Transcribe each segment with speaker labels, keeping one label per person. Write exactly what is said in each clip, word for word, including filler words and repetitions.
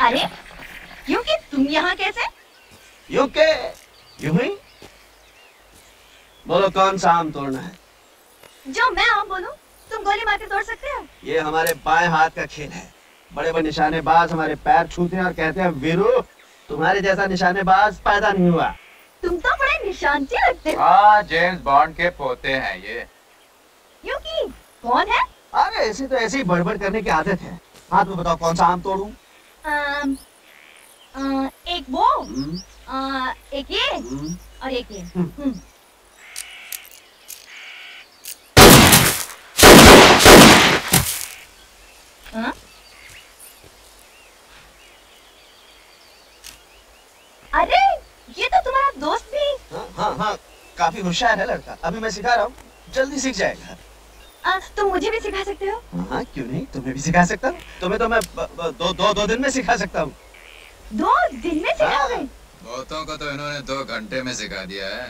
Speaker 1: अरे यूं कि तुम यहाँ कैसे?
Speaker 2: यूं के यूं ही। बोलो कौन सा आम तोड़ना है?
Speaker 1: जो मैं आम बोलूं तुम गोली मार के तोड़ सकते हो।
Speaker 2: ये हमारे बाएं हाथ का खेल है। बड़े बड़े निशानेबाज हमारे पैर छूते हैं और कहते हैं वीरू तुम्हारे जैसा निशानेबाज पैदा नहीं हुआ।
Speaker 1: तुम तो बड़े निशानची लगते हो।
Speaker 3: हाँ जेम्स बॉन्ड के पोते हैं ये।
Speaker 1: यूं कि कौन है?
Speaker 2: अरे ऐसे तो ऐसे ही बड़बड़ करने की आदत है। हाँ तो बताओ कौन सा आम तोड़ूं?
Speaker 1: आम, आ, एक वो आ, एक ये और एक ये। हाँ? अरे ये तो तुम्हारा दोस्त भी।
Speaker 2: हाँ हाँ हाँ काफी होशियार है लड़का। अभी मैं सिखा रहा हूँ, जल्दी सीख जाएगा।
Speaker 1: आ, तुम मुझे भी सिखा सकते हो?
Speaker 2: हाँ क्यों नहीं, तुम्हें भी सिखा सकता हूँ। तुम्हें तो मैं दो दो दो दिन में सिखा सकता हूँ।
Speaker 1: दो दिन में सिखाओगे?
Speaker 3: बहुतों को तो इन्होंने दो घंटे में सिखा दिया है।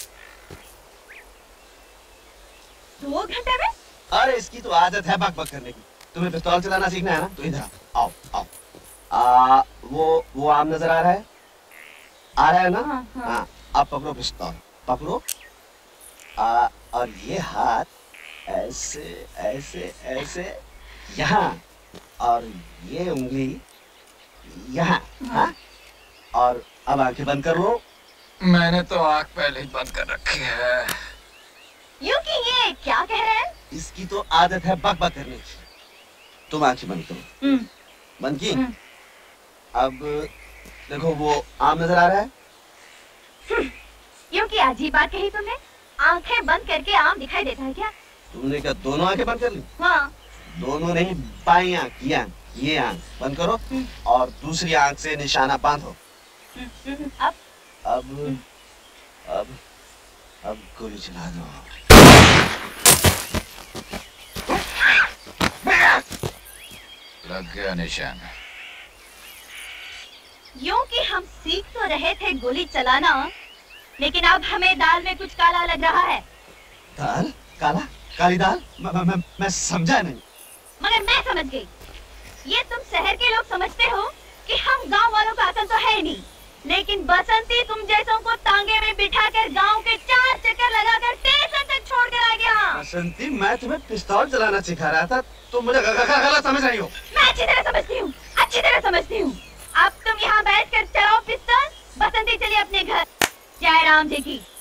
Speaker 1: दो घंटे में?
Speaker 2: अरे इसकी तो आदत है बक बक करने की। तुम्हें पिस्तौल चलाना सीखना है ना, तो इधर आओ आओ। आ, वो वो आम नजर आ रहा है? आ रहा है ना?
Speaker 1: हाँ, हाँ।
Speaker 2: हाँ, अब पकड़ो पिस्तौल, पकड़ो। आ, और ये हाथ ऐसे ऐसे ऐसे यहाँ, और ये उंगली यहाँ। हाँ? और अब आंखें बंद कर लो।
Speaker 3: मैंने तो आंख पहले ही बंद कर रखी है।
Speaker 1: यूं कि ये क्या कह रहे हैं?
Speaker 2: इसकी तो आदत है बक बक करने की। तुम आंखें बंद करो। बंद की? अब देखो वो आम नजर आ रहा है?
Speaker 1: यूं कि अजीब बात कही तुमने। आंखें बंद करके आम दिखाई देता है क्या?
Speaker 2: तुमने क्या दोनों आंखें बंद कर ली?
Speaker 1: हाँ।
Speaker 2: दोनों नहीं, बाई आंख, ये आंख, ये आंख बंद करो और दूसरी आंख से निशाना बांधो।
Speaker 1: अब
Speaker 2: अब अब अब गोली चला दो।
Speaker 3: लग गया निशान।
Speaker 1: यूं कि हम सीख तो रहे थे गोली चलाना, लेकिन अब हमें दाल में कुछ काला लग रहा है।
Speaker 2: दाल? काला? काली दाल? मैं मैं मैं, मैं समझा नहीं।
Speaker 1: मगर मैं समझ गई। ये तुम शहर के लोग समझते हो कि हम गांव वालों का अकल तो है नहीं, लेकिन बसंती तुम जैसों को तांगे में बिठाकर गांव के चार चक्कर लगाकर स्टेशन तक छोड़ कर आ गया।
Speaker 2: बसंती मैं तुम्हें पिस्तौल चलाना सिखा रहा था, तुम मुझे गलत समझ रही हो।
Speaker 1: मैं अच्छी तरह समझती हूँ, अच्छी तरह समझती हूँ। अब तुम यहाँ बैठ कर चलाओ पिस्तौल। बसंती चलिए अपने घर। जय राम जी की।